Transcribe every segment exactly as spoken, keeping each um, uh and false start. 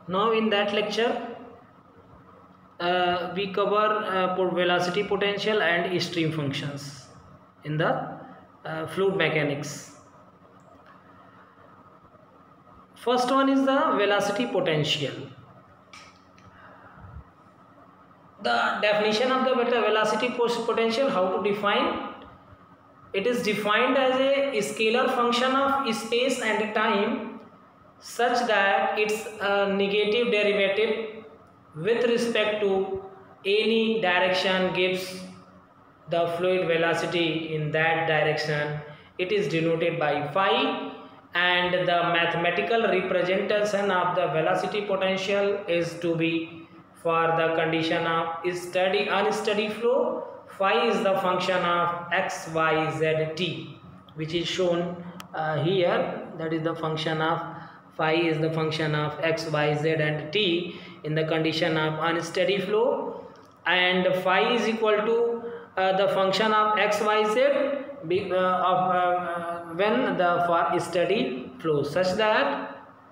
Now in that lecture uh, we cover uh, velocity potential and stream functions in the uh, fluid mechanics. First one is the velocity potential. The definition of the velocity potential, how to define? It is defined as a scalar function of space and time such that its a negative derivative with respect to any direction gives the fluid velocity in that direction. It is denoted by phi, and the mathematical representation of the velocity potential is to be for the condition of steady unsteady flow. Phi is the function of x, y, z, t, which is shown uh, here. That is the function of phi is the function of x, y, z and t in the condition of unsteady flow, and phi is equal to uh, the function of x, y, z be, uh, of uh, when the for steady flow, such that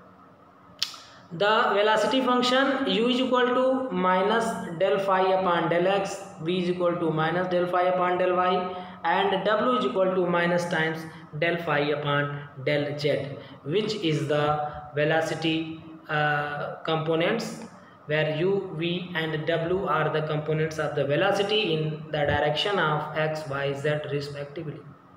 the velocity function u is equal to minus del phi upon del x, v is equal to minus del phi upon del y, and w is equal to minus times del phi upon del z, which is the velocity uh, components, where u, v and w are the components of the velocity in the direction of x, y, z respectively.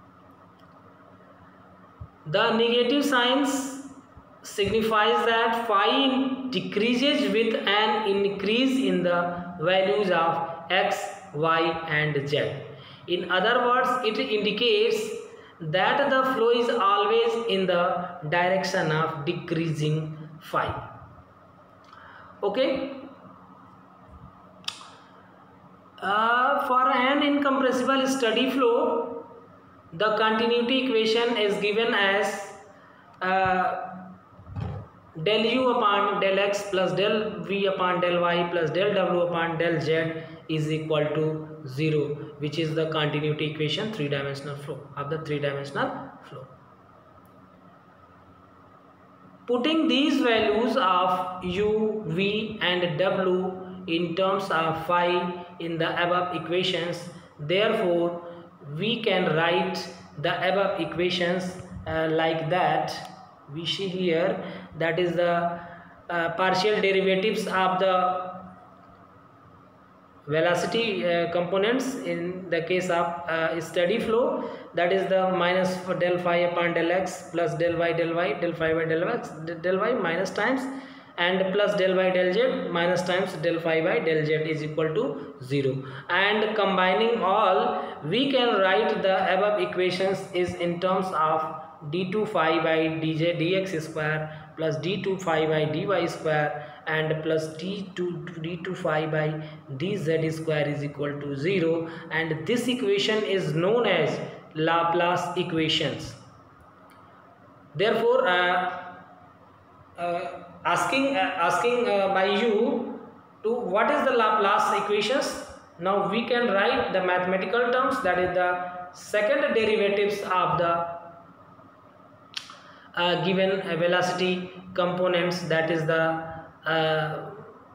The negative signs signifies that phi decreases with an increase in the values of x, y and z. In other words, it indicates that the flow is always in the direction of decreasing phi. Okay. Uh, for an incompressible steady flow, the continuity equation is given as uh, del u upon del x plus del v upon del y plus del w upon del z is equal to zero, which is the continuity equation three dimensional flow of the three dimensional flow. Putting these values of u, v and w in terms of phi in the above equations, therefore we can write the above equations uh, like that. We see here, that is the uh, partial derivatives of the velocity uh, components in the case of uh, steady flow, that is the minus for del phi upon del x plus del y del y del phi by del x del y minus times, and plus del y del z minus times del phi by del z is equal to zero, and combining all we can write the above equations is in terms of d two phi by dz dx square plus d two phi by dy square and plus d two d two phi by dz square is equal to zero, and this equation is known as Laplace equations. Therefore uh, uh, asking uh, asking uh, by you to what is the Laplace equations, now we can write the mathematical terms, that is the second derivatives of the uh, given uh, velocity components, that is the uh,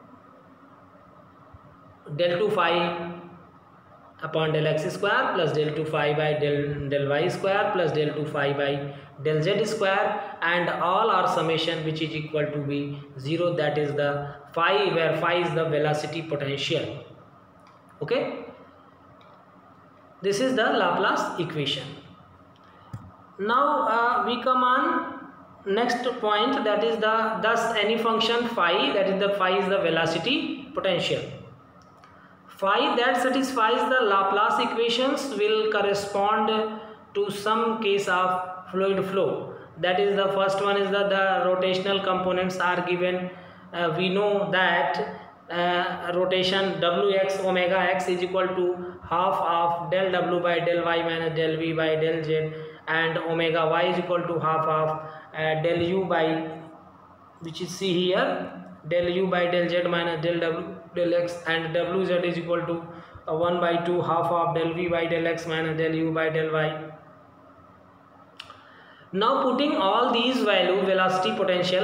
del two phi upon del x square plus del two phi by del, del y square plus del two phi by del z square, and all are summation which is equal to be zero, that is the phi, where phi is the velocity potential. Okay, this is the Laplace equation. Now uh, we come on next point, that is the thus any function phi, that is the phi is the velocity potential. Phi that satisfies the Laplace equations will correspond to some case of fluid flow. That is, the first one is that the rotational components are given. Uh, we know that uh, rotation wx omega x is equal to half of del w by del y minus del v by del z, and omega y is equal to half of uh, del u by, which is see here, del u by del z minus del w del x, and wz is equal to uh, one by two half of del v by del x minus del u by del y. Now putting all these value velocity potential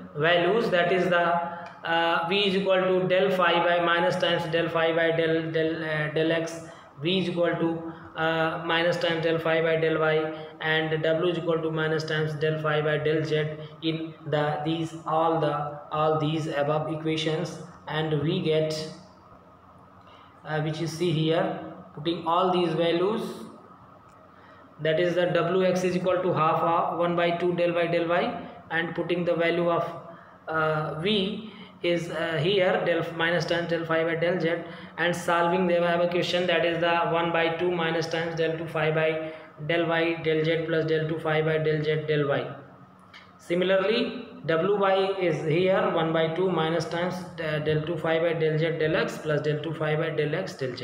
values, that is the uh, v is equal to del phi by minus times del phi by del del uh, del x, v is equal to uh, minus times del phi by del y, and w is equal to minus times del phi by del z in the these all the all these above equations, and we get uh, which you see here, putting all these values, that is the wx is equal to half of one by two del y del y, and putting the value of uh, v is uh, here del minus times del phi by del z, and solving the above equation, that is the one by two minus times del two phi by del y del z plus del two phi by del z del y. Similarly, wy is here one by two minus times uh, del two phi by del z del x plus del two phi by del x del z.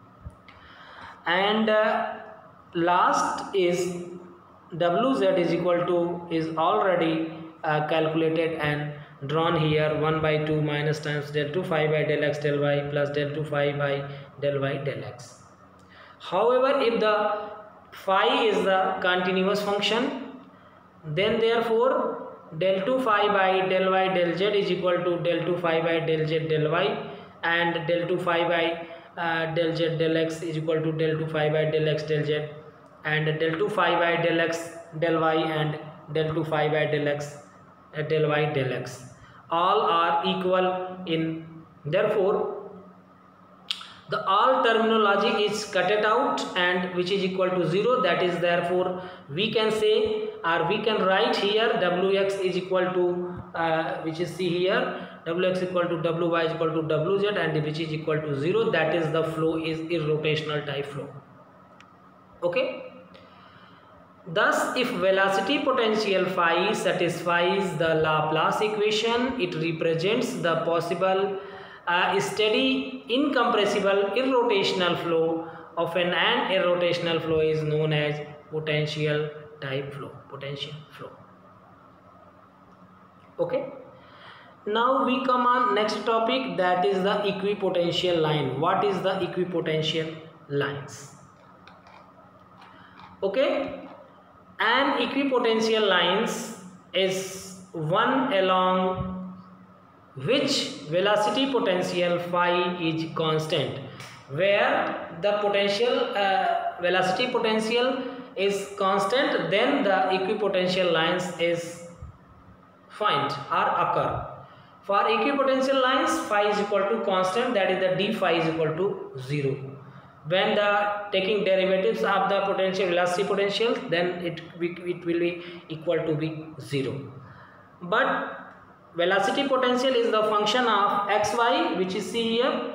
And uh, last is wz is equal to is already uh, calculated and drawn here, one by two minus times del two phi by del x del y plus del two phi by del y del x. However, if the phi is the continuous function, then therefore del two phi by del y del z is equal to del two phi by del z del y, and del two phi by uh, del z del x is equal to del two phi by del x del z, and del two phi by del x del y and del two phi by del x uh, del y del x all are equal in, therefore the all terminology is cutted out and which is equal to zero, that is therefore we can say, or we can write here wx is equal to uh, which is see here wx equal to wy is equal to wz, and which is equal to zero, that is the flow is irrotational type flow. Okay. Thus, if velocity potential phi satisfies the Laplace equation, it represents the possible uh, steady, incompressible, irrotational flow of an and irrotational flow is known as potential type flow. Potential flow. Okay. Now we come on next topic, that is the equipotential line. What is the equipotential lines? Okay. An equipotential lines is one along which velocity potential phi is constant, where the potential uh, velocity potential is constant, then the equipotential lines is find or occur. For equipotential lines, phi is equal to constant, that is the d phi is equal to zero. When the taking derivatives of the potential velocity potential, then it, it will be equal to be zero. But velocity potential is the function of xy, which is see here.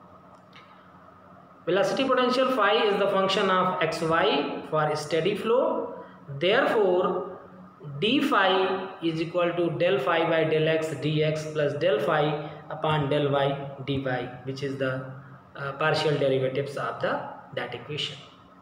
Velocity potential phi is the function of xy for steady flow. Therefore, d phi is equal to del phi by del x dx plus del phi upon del y dy, which is the Uh, partial derivatives of the that equation.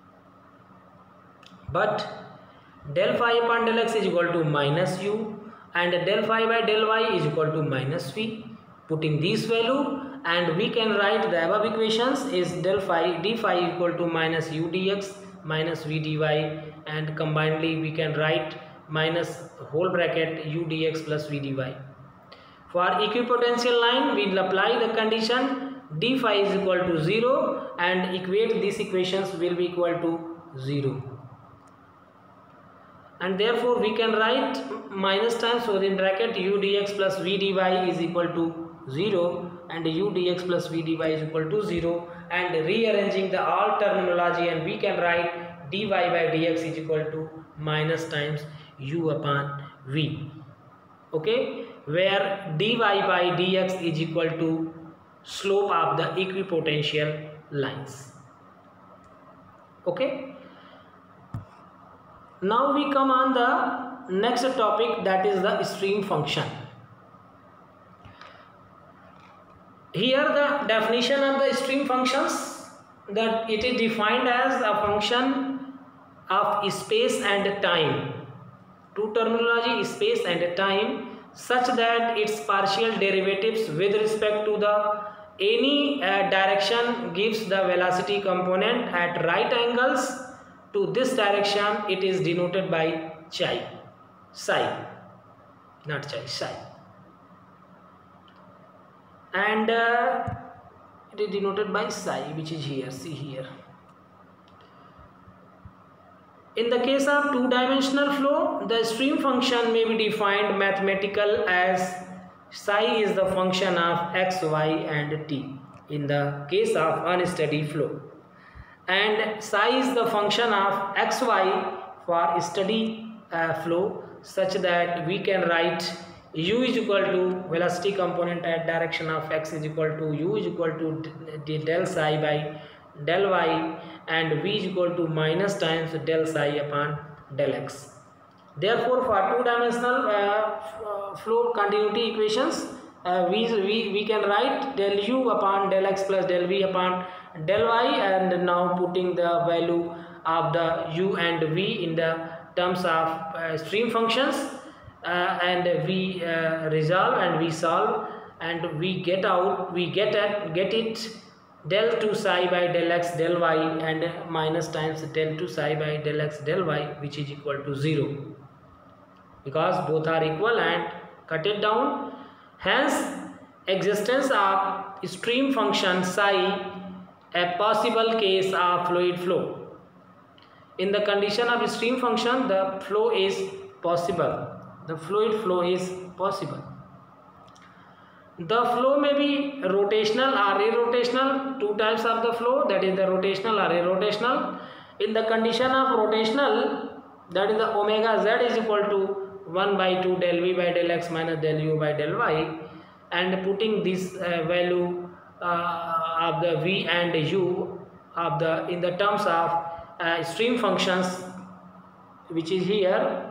But del phi upon del x is equal to minus u, and del phi by del y is equal to minus v. Putting this value, and we can write the above equations is del phi d phi equal to minus u dx minus v dy, and combinedly we can write minus whole bracket u dx plus v dy. For equipotential line, we will apply the condition d phi is equal to zero, and equate these equations will be equal to zero, and therefore we can write minus times within bracket u dx plus v dy is equal to zero, and u dx plus v dy is equal to zero, and rearranging the all terminology, and we can write dy by dx is equal to minus times u upon v. Okay, where dy by dx is equal to slope of the equipotential lines. Okay. Now we come on the next topic, that is the stream function. Here the definition of the stream functions, that it is defined as a function of space and time. Two terminology, space and time, such that its partial derivatives with respect to the any uh, direction gives the velocity component at right angles to this direction. It is denoted by chi, psi, not chi, psi. and uh, it is denoted by psi, which is here. See here. In the case of two-dimensional flow, the stream function may be defined mathematical as psi is the function of x, y and t in the case of unsteady flow, and psi is the function of x, y for steady uh, flow, such that we can write u is equal to velocity component at direction of x is equal to u is equal to del psi by del y, and v is equal to minus times del psi upon del x. Therefore, for two-dimensional uh, flow continuity equations, uh, we, we, we can write del u upon del x plus del v upon del y, and now putting the value of the u and v in the terms of uh, stream functions, uh, and we uh, resolve and we solve, and we get out, we get at get it del two psi by del x del y and minus times del two psi by del x del y, which is equal to zero, because both are equal, and cut it down. Hence, existence of stream function psi a possible case of fluid flow. In the condition of stream function, the flow is possible. The fluid flow is possible. The flow may be rotational or irrotational. Two types of the flow, that is the rotational or irrotational. In the condition of rotational, that is the omega z is equal to one by two del v by del x minus del u by del y, and putting this uh, value uh, of the v and u of the in the terms of uh, stream functions, which is here,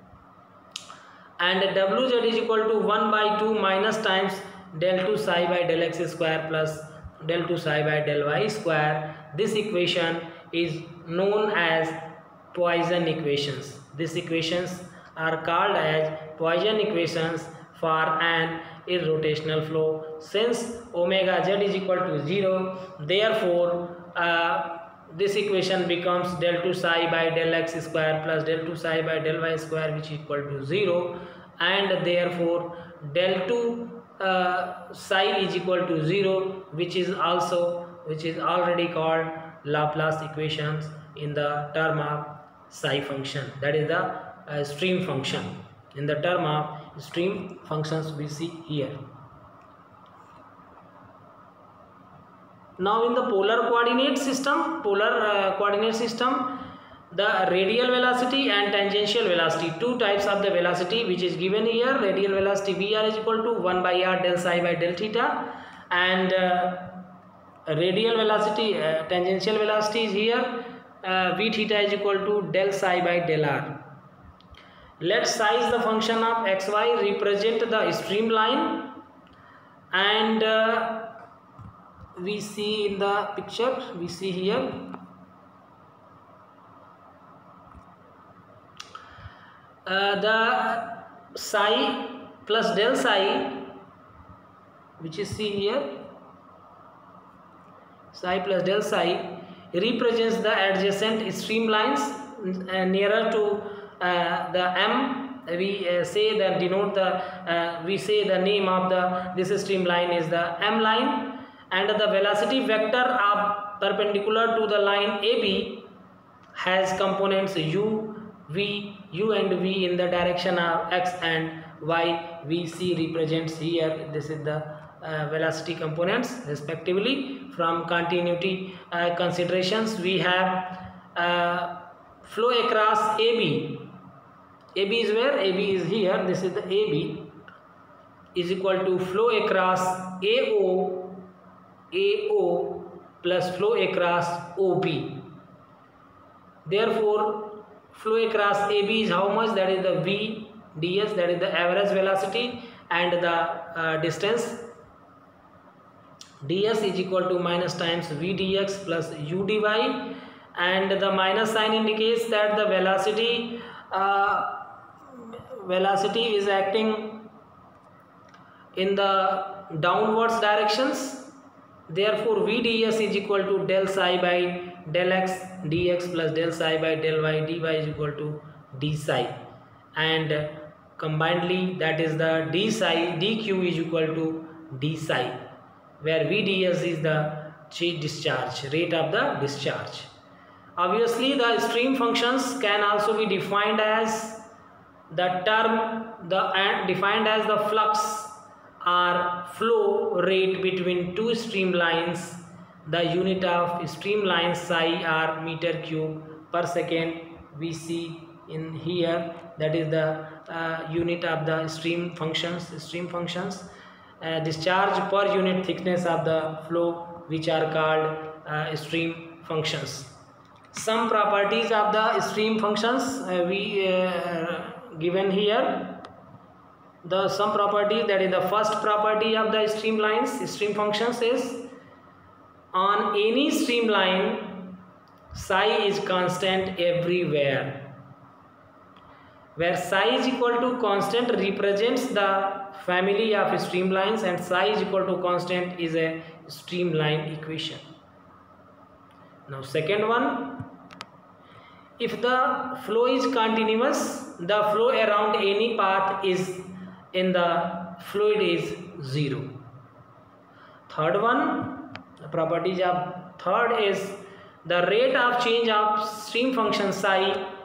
and wz is equal to one by two minus times del two psi by del x square plus del two psi by del y square. This equation is known as Poisson equations. These equations are called as Poisson equations for an irrotational flow. Since omega z is equal to zero, therefore uh, this equation becomes del two psi by del x square plus del two psi by del y square, which is equal to zero, and therefore del two uh, psi is equal to zero, which is also which is already called Laplace equations in the term of psi function, that is the uh, stream function. In the term of stream functions we see here. Now in the polar coordinate system, polar uh, coordinate system, the radial velocity and tangential velocity, two types of the velocity which is given here. Radial velocity Vr is equal to one by r del psi by del theta, and uh, radial velocity, uh, tangential velocity is here, uh, v theta is equal to del psi by del r. Let psi is the function of xy, represent the streamline, and uh, we see in the picture, we see here uh, the psi plus del psi, which is seen here, psi plus del psi represents the adjacent streamlines uh, nearer to uh, the m. We uh, say that denote the uh, we say the name of the this streamline is the m line, and the velocity vector of perpendicular to the line A B has components u, v, u and v in the direction of x and y. We see represents here, this is the uh, velocity components respectively. From continuity uh, considerations, we have uh, flow across A B. A B is where? A B is here, this is the A B, is equal to flow across A O, A O plus flow across O B. Therefore, flow across A B is how much? That is the V ds, that is the average velocity, and the uh, distance ds is equal to minus times v dx plus u dy, and the minus sign indicates that the velocity uh, velocity is acting in the downwards directions. Therefore, v ds is equal to del psi by del x dx plus del psi by del y dy is equal to d psi, and combinedly that is the d psi dq is equal to d psi. where V ds is the discharge, rate of the discharge. Obviously, the stream functions can also be defined as the term the and defined as the flux or flow rate between two streamlines. The unit of streamline psi or meter cube per second we see in here, that is the uh, unit of the stream functions stream functions uh, discharge per unit thickness of the flow, which are called uh, stream functions. Some properties of the stream functions uh, we uh, given here. The some property, that is the first property of the streamlines stream functions is, on any streamline psi is constant everywhere, where psi is equal to constant represents the family of streamlines and psi is equal to constant is a streamline equation. Now second one, if the flow is continuous, the flow around any path is in the fluid is zero. Third one, the properties of third is the rate of change of stream function psi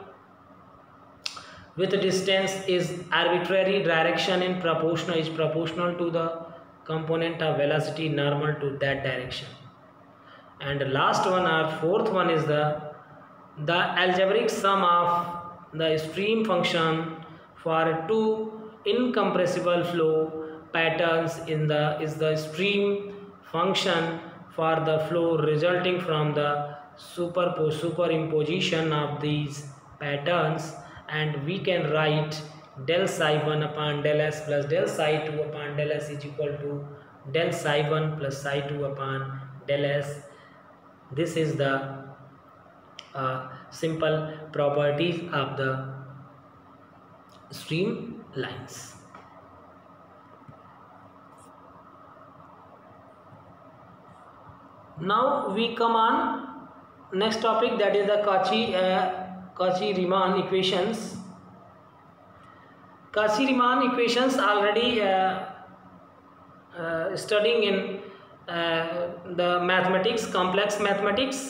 with distance is arbitrary direction in proportional is proportional to the component of velocity normal to that direction. And the last one or fourth one is the the algebraic sum of the stream function for two incompressible flow patterns in the is the stream function for the flow resulting from the superpose superimposition of these patterns, and we can write del psi one upon del s plus del psi two upon del s is equal to del psi one plus psi two upon del s. This is the uh, simple properties of the stream lines. Now we come on next topic, that is the Cauchy uh, Cauchy-Riemann equations. Cauchy-Riemann equations already uh, uh, studying in uh, the mathematics, complex mathematics.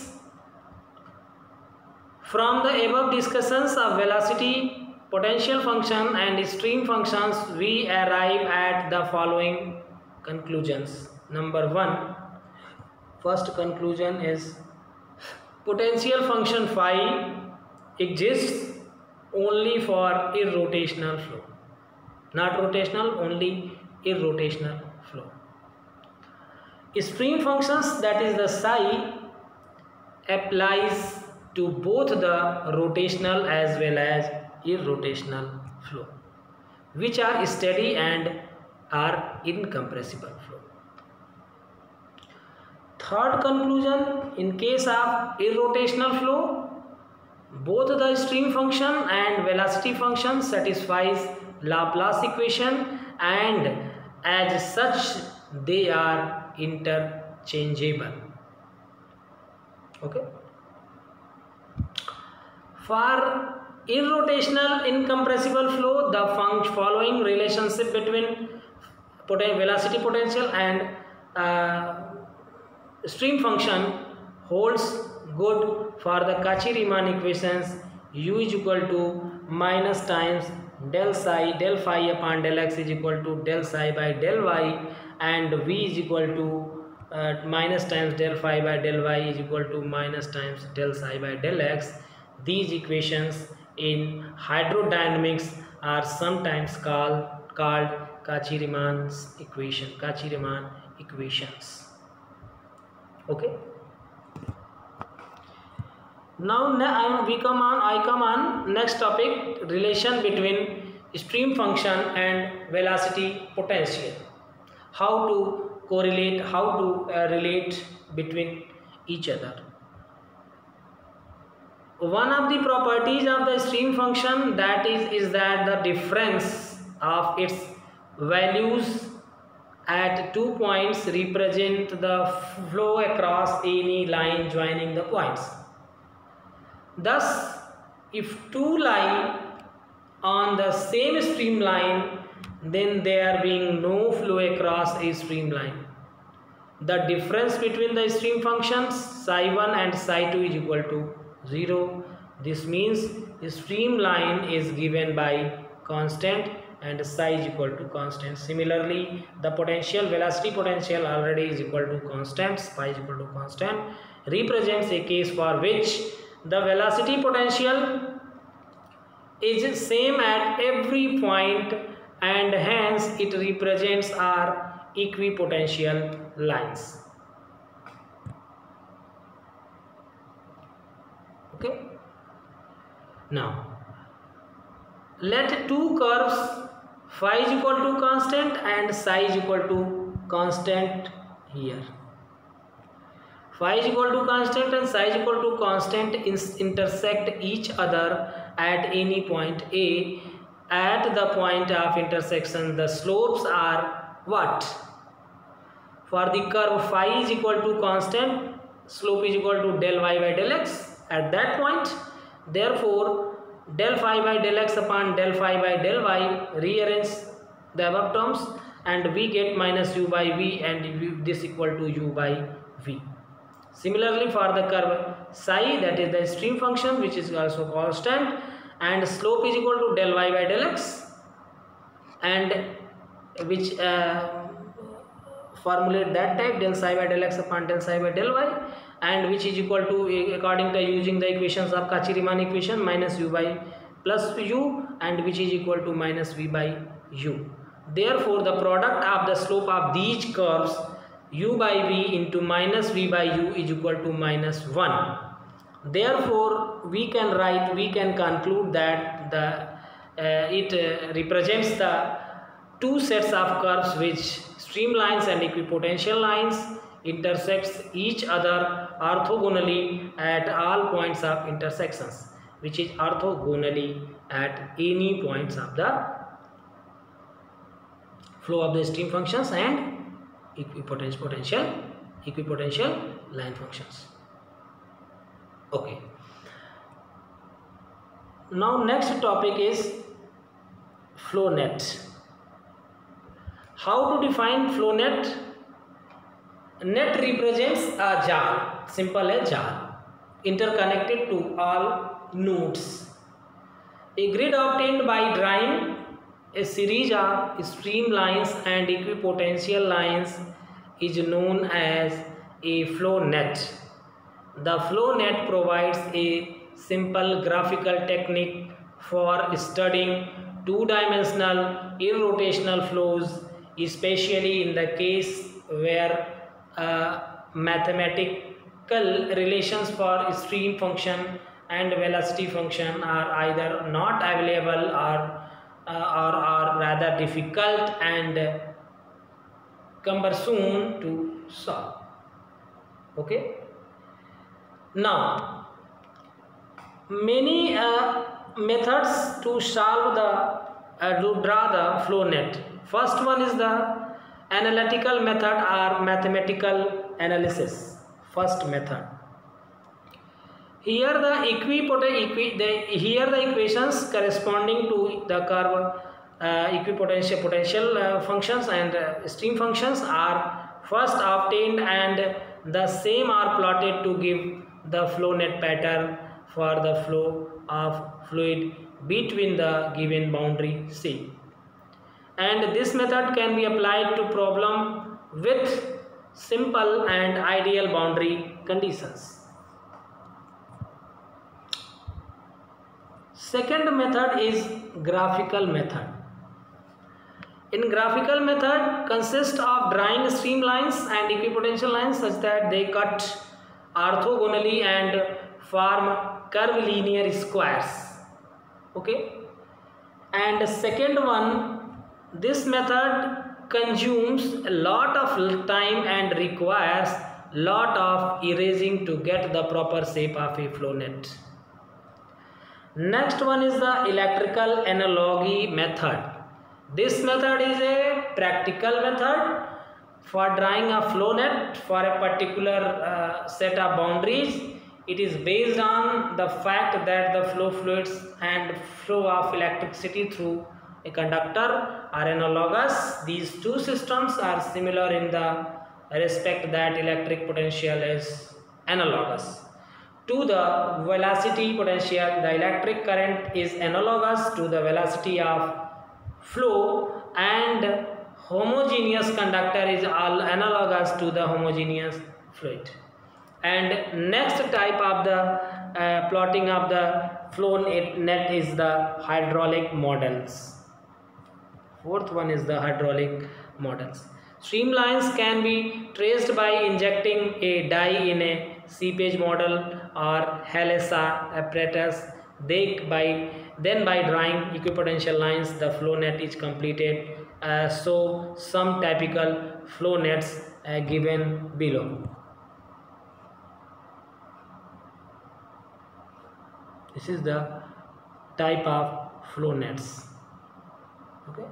From the above discussions of velocity, potential function and stream functions, we arrive at the following conclusions. Number one, first conclusion is potential function phi exists only for irrotational flow, not rotational, only irrotational flow. Stream functions, that is the psi, applies to both the rotational as well as irrotational flow, which are steady and are incompressible flow. Third conclusion, in case of irrotational flow, both the stream function and velocity function satisfies Laplace equation, and as such they are interchangeable. Okay. For irrotational incompressible flow, the following relationship between poten velocity potential and uh, stream function holds good for the Cauchy-Riemann equations. U is equal to minus times del psi del phi upon del x is equal to del psi by del y, and V is equal to uh, minus times del phi by del y is equal to minus times del psi by del x. These equations in hydrodynamics are sometimes called called Cauchy-Riemann's equation, Cauchy-Riemann equations. Okay. Now we come on. I come on next topic: relation between stream function and velocity potential. How to correlate? How to uh, relate between each other? One of the properties of the stream function that is is that the difference of its values at two points represent the flow across any line joining the points. Thus, if two lie on the same streamline, then there being no flow across a streamline. the difference between the stream functions psi one and psi two is equal to zero. This means streamline is given by constant and psi is equal to constant. Similarly, the potential, velocity potential already is equal to constant, phi is equal to constant, represents a case for which the velocity potential is same at every point and hence it represents our equipotential lines. Okay. Now, let two curves phi is equal to constant and psi is equal to constant here. Phi is equal to constant and psi is equal to constant intersect each other at any point A. At the point of intersection, the slopes are what? For the curve phi is equal to constant, slope is equal to del y by del x at that point. Therefore, del phi by del x upon del phi by del y, rearrange the above terms and we get minus u by v and this equal to u by v. Similarly, for the curve psi, that is the stream function which is also constant, and slope is equal to del y by del x, and which uh, formulate that type del psi by del x upon del psi by del y, and which is equal to, according to using the equations of Cauchy-Riemann equation, minus u by plus u, and which is equal to minus v by u. Therefore, the product of the slope of these curves u by v into minus v by u is equal to minus one. Therefore, we can write, we can conclude that the uh, it uh, represents the two sets of curves which streamlines and equipotential lines intersects each other orthogonally at all points of intersections, which is orthogonally at any points of the flow of the stream functions and equipotential potential equipotential line functions. Okay. Now next topic is flow net. How to define flow net? Net represents a jar, simple as jar, interconnected to all nodes. A grid obtained by drawing a series of streamlines and equipotential lines is known as a flow net. The flow net provides a simple graphical technique for studying two-dimensional irrotational flows, especially in the case where uh, mathematical relations for stream function and velocity function are either not available or uh, or are rather difficult and cumbersome to solve. Okay. Now, many uh, methods to solve the uh, to draw the flow net. First one is the analytical method or mathematical analysis. First method. Here the equipotent equi the here the equations corresponding to the curve uh, equipotential potential uh, functions and uh, stream functions are first obtained and the same are plotted to give the flow net pattern for the flow of fluid between the given boundary C. And this method can be applied to problem with simple and ideal boundary conditions. Second method is graphical method. In graphical method consists of drawing streamlines and equipotential lines such that they cut orthogonally and form curvilinear squares. Okay. And second one, this method consumes a lot of time and requires lot of erasing to get the proper shape of a flow net. Next one is the electrical analogy method. This method is a practical method for drawing a flow net for a particular uh, set of boundaries. It is based on the fact that the flow fluids and flow of electricity through a conductor are analogous. These two systems are similar in the respect that electric potential is analogous to the velocity potential. The electric current is analogous to the velocity of flow, and homogeneous conductor is all analogous to the homogeneous fluid. And next type of the uh, plotting of the flow net is the hydraulic models. Fourth one is the hydraulic models. Streamlines can be traced by injecting a dye in a seepage model or HALESA apparatus. They by then by drawing equipotential lines, the flow net is completed. Uh, so some typical flow nets uh, given below. This is the type of flow nets. Okay.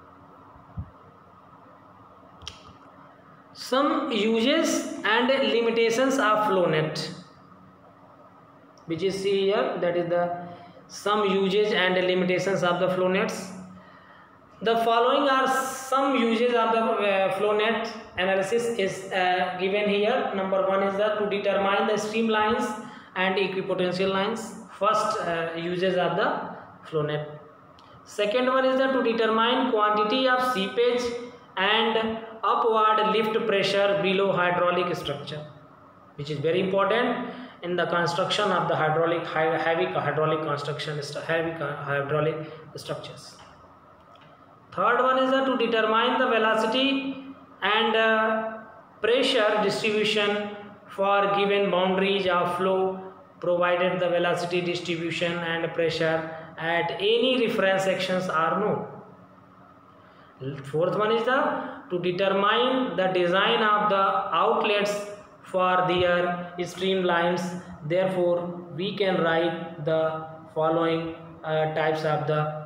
Some uses and limitations of flow net, which is see here, that is the some uses and limitations of the flow nets. The following are some uses of the uh, flow net analysis is uh, given here. Number one is the to determine the streamlines and equipotential lines. First uh, uses of the flow net. Second one is the to determine quantity of seepage and upward lift pressure below hydraulic structure, which is very important in the construction of the hydraulic heavy hydraulic construction heavy hydraulic structures. Third one is the to determine the velocity and uh, pressure distribution for given boundaries of flow, provided the velocity distribution and pressure at any reference sections are known. Fourth one is the to determine the design of the outlets for their streamlines. Therefore, we can write the following uh, types of the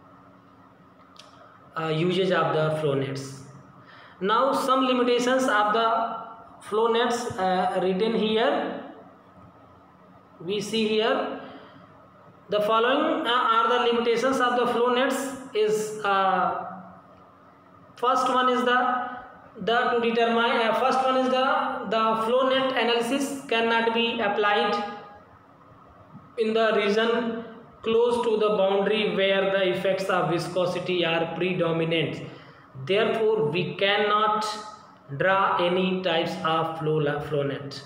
uh, usage of the flow nets. Now, some limitations of the flow nets uh, written here. We see here the following uh, are the limitations of the flow nets is uh, first one is the the to determine uh, first one is the the flow net analysis cannot be applied in the region close to the boundary where the effects of viscosity are predominant. Therefore, we cannot draw any types of flow flow net.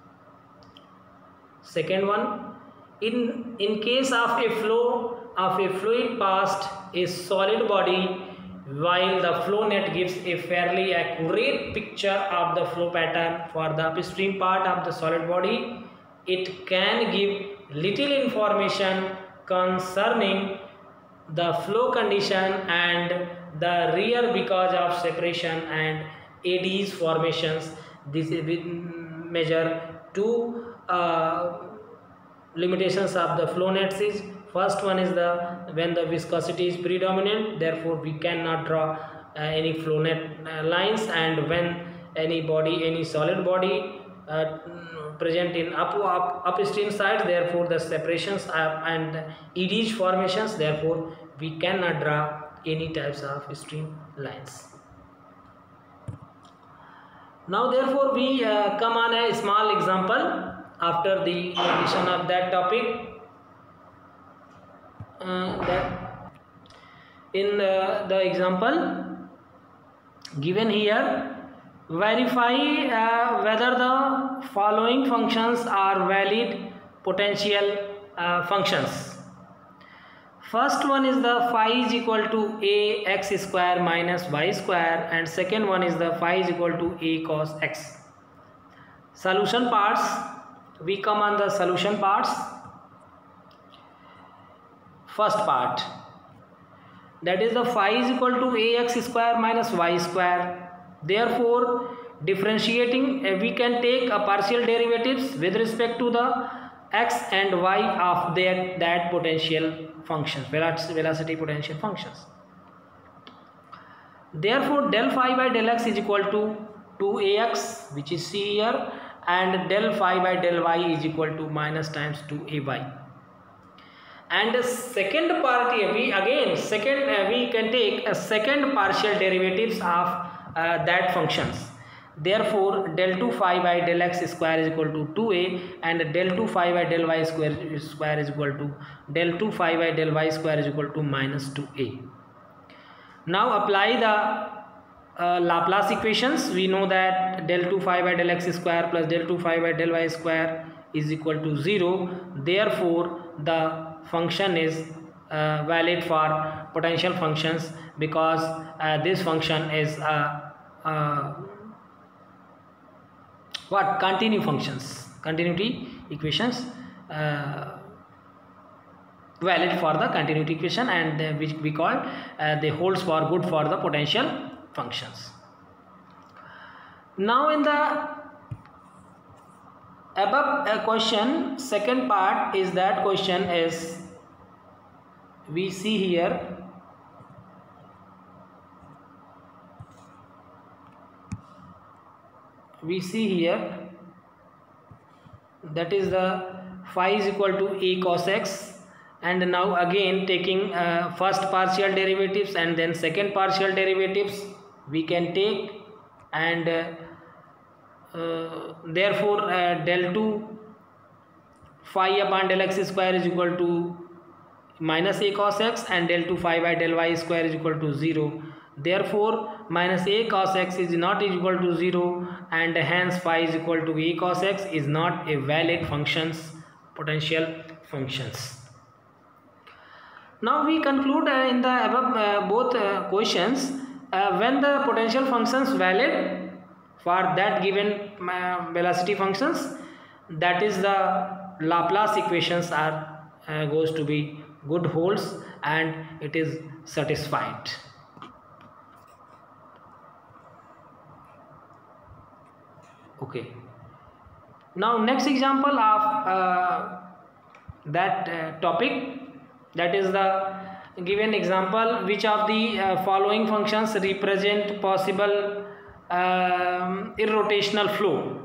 Second one, in in case of a flow of a fluid past a solid body, while the flow net gives a fairly accurate picture of the flow pattern for the upstream part of the solid body, it can give little information concerning the flow condition and the rear because of separation and A Ds formations. This is with measure two uh, limitations of the flow nets is first one is the when the viscosity is predominant, therefore we cannot draw uh, any flow net uh, lines, and when any body any solid body uh, present in up, up upstream side, therefore the separations are, and E Ds formations, therefore we cannot draw any types of stream lines. Now therefore we uh, come on a small example after the completion of that topic. Uh, that in the, the example given here, verify uh, whether the following functions are valid potential uh, functions. First one is the phi is equal to a x square minus y square, and second one is the phi is equal to a cos x. Solution parts, we come on the solution parts. First part, that is the phi is equal to ax square minus y square. Therefore, differentiating uh, we can take a partial derivatives with respect to the x and y of that, that potential functions, velocity potential functions. Therefore, del phi by del x is equal to two a x, which is C here, and del phi by del y is equal to minus times two a y. And the second part here, we again second uh, we can take a second partial derivatives of uh, that functions. Therefore, del two phi by del x square is equal to two a, and del two phi by del y square square is equal to del two phi by del y square is equal to minus two a. Now apply the uh, Laplace equations. We know that del two phi by del x square plus del two phi by del y square is equal to zero. Therefore, the function is uh, valid for potential functions, because uh, this function is a uh, uh, what continue functions, continuity equations, uh, valid for the continuity equation, and uh, which we call uh, they holds for good for the potential functions. Now in the above uh, question, second part is that question is, we see here we see here that is the phi is equal to a cos x, and now again taking uh, first partial derivatives and then second partial derivatives we can take, and uh, uh, therefore uh, del two phi upon del x square is equal to minus a cos x, and del two phi by del y square is equal to zero. Therefore minus a cos x is not equal to zero, and hence phi is equal to a cos x is not a valid functions, potential functions. Now we conclude uh, in the above uh, both uh, questions, uh, when the potential functions valid for that given uh, velocity functions, that is the Laplace equations are uh, goes to be good holds and it is satisfied. Okay. Now next example of uh, that uh, topic, that is the given example, which of the uh, following functions represent possible um, irrotational flow.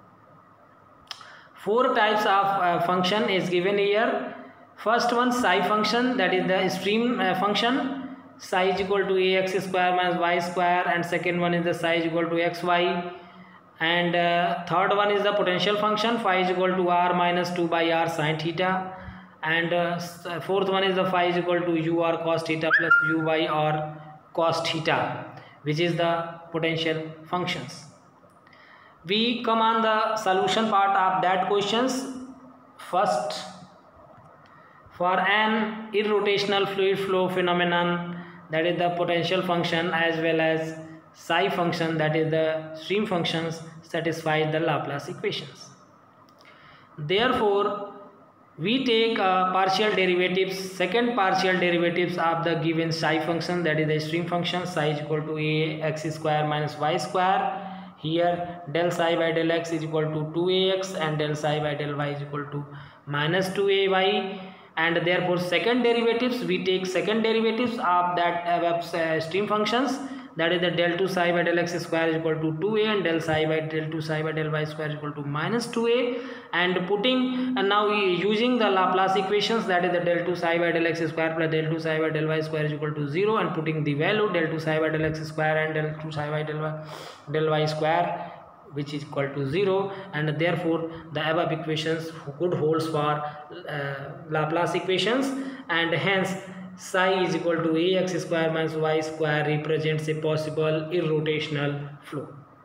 Four types of uh, function is given here. First one, psi function, that is the stream uh, function, psi is equal to ax square minus y square, and second one is the psi is equal to xy, and uh, third one is the potential function, phi is equal to r minus two by r sin theta, and uh, fourth one is the phi is equal to u r cos theta plus u by r cos theta, which is the potential functions. We come on the solution part of that questions. First, for an irrotational fluid flow phenomenon, that is the potential function as well as psi function, that is the stream functions, satisfy the Laplace equations. Therefore, we take uh, partial derivatives, second partial derivatives of the given psi function, that is the stream function, psi is equal to a x square minus y square. Here del psi by del x is equal to two a x and del psi by del y is equal to minus two a y, and therefore second derivatives, we take second derivatives of that uh, stream functions, that is the del two psi by del x square is equal to two a, and del psi by del two psi by del y square is equal to minus two a, and putting and now using the Laplace equations, that is the del two psi by del x square plus del two psi by del y square is equal to zero, and putting the value del two psi by del x square and del two psi by del y, del y square, which is equal to zero, and therefore the above equations good holds for uh, Laplace equations, and hence psi is equal to ax square minus y square represents a possible irrotational flow.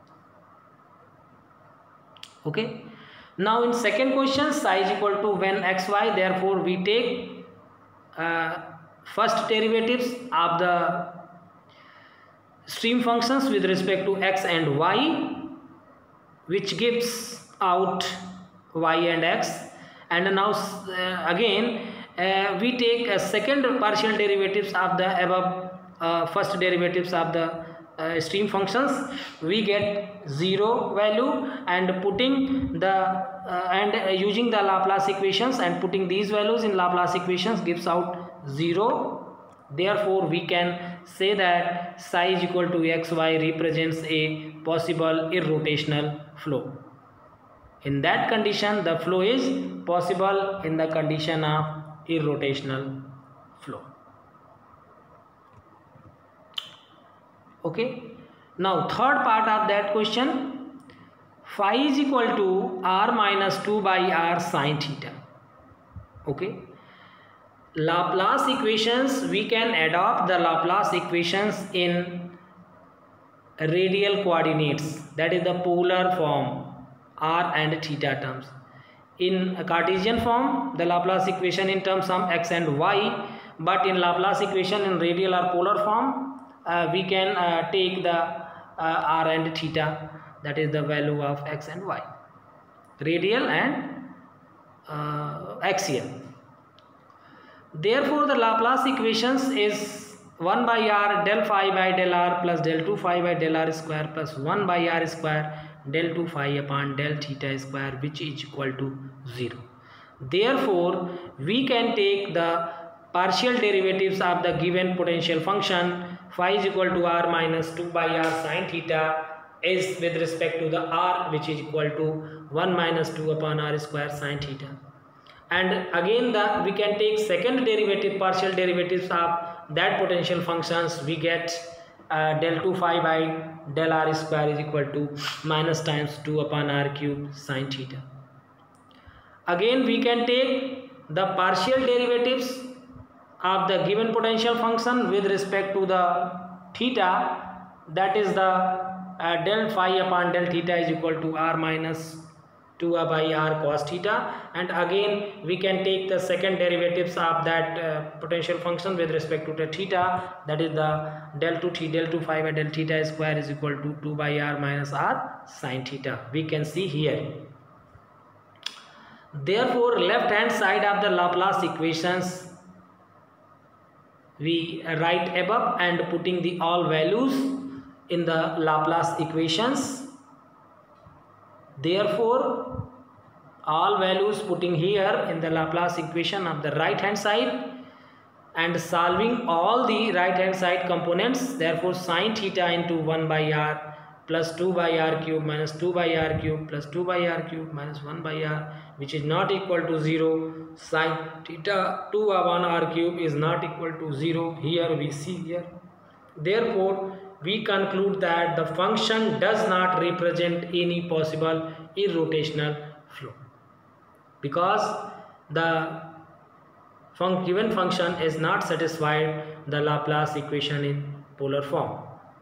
Okay. Now in second question, psi is equal to when xy, therefore we take uh, first derivatives of the stream functions with respect to x and y, which gives out y and x, and now uh, again uh, we take a second partial derivatives of the above uh, first derivatives of the uh, stream functions, we get zero value, and putting the uh, and uh, using the Laplace equations and putting these values in Laplace equations gives out zero. Therefore we can say that psi is equal to xy represents a possible irrotational flow. In that condition, the flow is possible in the condition of irrotational flow. Okay. Now third part of that question, phi is equal to r minus two by r sine theta. Okay, Laplace equations, we can adopt the Laplace equations in radial coordinates, that is the polar form, r and theta terms. In a Cartesian form, the Laplace equation in terms of x and y, but in Laplace equation in radial or polar form, uh, we can uh, take the uh, r and theta, that is the value of x and y, radial and uh, axial. Therefore, the Laplace equations is one by r del phi by del r plus del two phi by del r square plus one by r square del two phi upon del theta square, which is equal to zero. Therefore, we can take the partial derivatives of the given potential function phi is equal to r minus two by r sine theta is with respect to the r, which is equal to one minus two upon r square sine theta. And again the we can take second derivative, partial derivatives of that potential functions. We get uh, del two phi by del r square is equal to minus times two upon r cube sine theta. Again we can take the partial derivatives of the given potential function with respect to the theta, that is the uh, del phi upon del theta is equal to r minus two by r cos theta. And again we can take the second derivatives of that uh, potential function with respect to the theta, that is the del two t del two phi by del theta square is equal to two by r minus r sine theta. We can see here. Therefore, left hand side of the Laplace equations we write above and putting the all values in the Laplace equations. Therefore, all values putting here in the Laplace equation of the right hand side and solving all the right hand side components. Therefore, sine theta into one by r plus two by r cube minus two by r cube plus two by r cube minus one by r, which is not equal to zero. Sine theta two upon r cube is not equal to zero. Here we see here. Therefore, we conclude that the function does not represent any possible irrotational flow, because the fun given function is not satisfied the Laplace equation in polar form.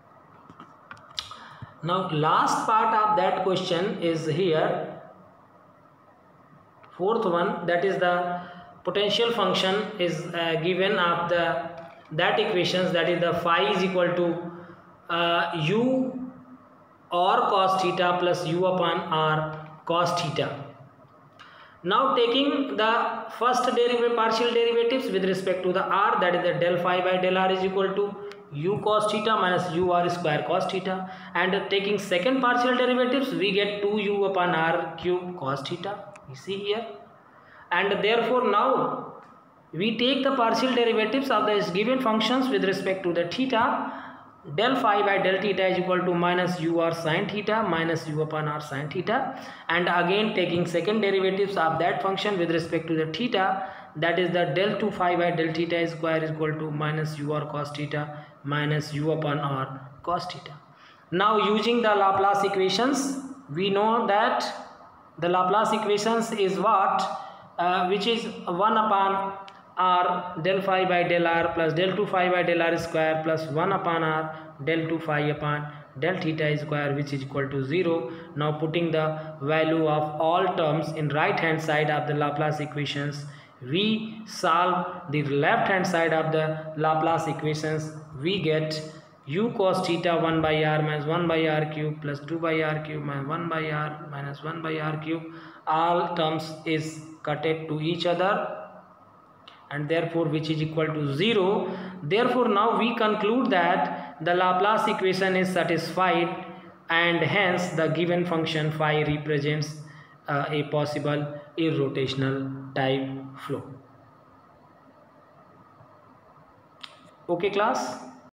Now, last part of that question is here, fourth one, that is the potential function is uh, given of the that equations, that is the phi is equal to uh, u or cos theta plus u upon r cos theta. Now, taking the first derivative, partial derivatives with respect to the r, that is the del phi by del r is equal to u cos theta minus u r square cos theta, and taking second partial derivatives we get two u upon r cube cos theta. You see here. And therefore, now we take the partial derivatives of the given functions with respect to the theta. Del phi by del theta is equal to minus u r sine theta minus u upon r sine theta, and again taking second derivatives of that function with respect to the theta, that is the del two phi by del theta square is equal to minus u r cos theta minus u upon r cos theta. Now, using the Laplace equations, we know that the Laplace equations is what uh, which is one upon r del phi by del r plus del two phi by del r square plus one upon r del two phi upon del theta square, which is equal to zero. Now, putting the value of all terms in right hand side of the Laplace equations, we solve the left hand side of the Laplace equations. We get u cos theta one by r minus one by r cube plus two by r cube minus one by r minus one by r cube. All terms is cutted to each other, and therefore which is equal to zero. Therefore, now we conclude that the Laplace equation is satisfied, and hence the given function phi represents uh, a possible irrotational type flow. Okay, class.